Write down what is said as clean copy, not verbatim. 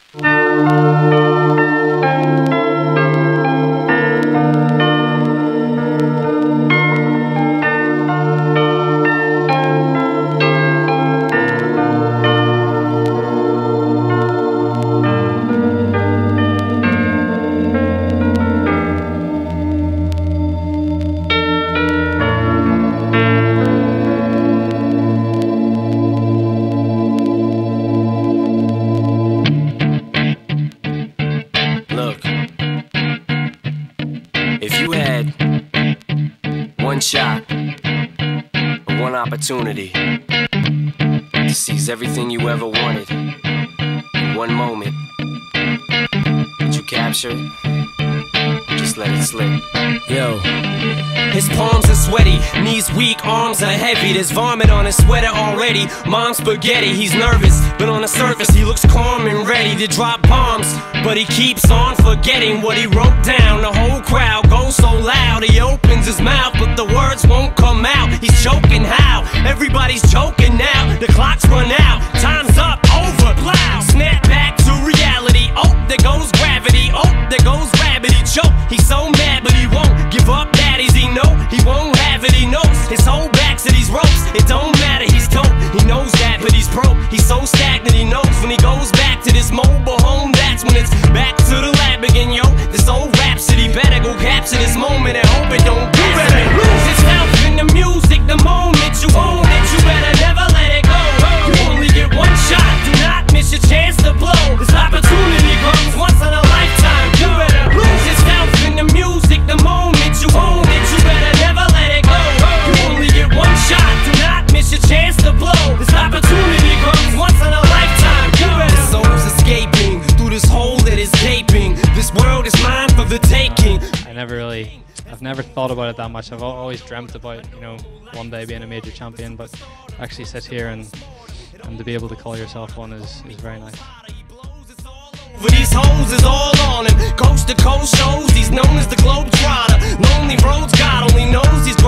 If you had one shot, or one opportunity to seize everything you ever wanted in one moment, would you capture it? Or just let it slip? Yo. His palms are sweaty, knees weak, arms are heavy. There's vomit on his sweater already. Mom's spaghetti, he's nervous, but on the surface he looks calm and ready to drop bombs. But he keeps on forgetting what he wrote down. The whole crowd goes so loud, he opens his mouth, but the words won't come out. He's choking how? Everybody's choking now. The clock's run out, time's up, over, plow. Snap back to reality, oh, there goes gravity. Oh, there goes rabbit, he choke. He's so mad, but he won't give up. Daddies, he know he won't have it, he knows his whole back's to these ropes. It don't matter, he's dope, he knows that, but he's broke. He's so stagnant, he knows when he goes back to this mobile home, that's when it's back to the lab again, yo. This old rhapsody better go capture this moment and hope it don't do better. Lose itself in the music, the moment you own it, you better never let it go. You only get one shot, do not miss your chance to blow. This opportunity comes once in a lifetime. You better lose yourself in the music, the moment you own it, you better never let it go. You only get one shot, do not miss your chance to blow. This opportunity comes once in a lifetime. You better. The soul's escaping through this hole that is gaping. This world is mine for the taking. I've never thought about it that much. I've always dreamt about, you know, one day being a major champion, but actually sit here and to be able to call yourself one is very nice. For these hoes is all on him. Coast to coast shows, he's known as the Globetrotter. Lonely roads, God only knows he's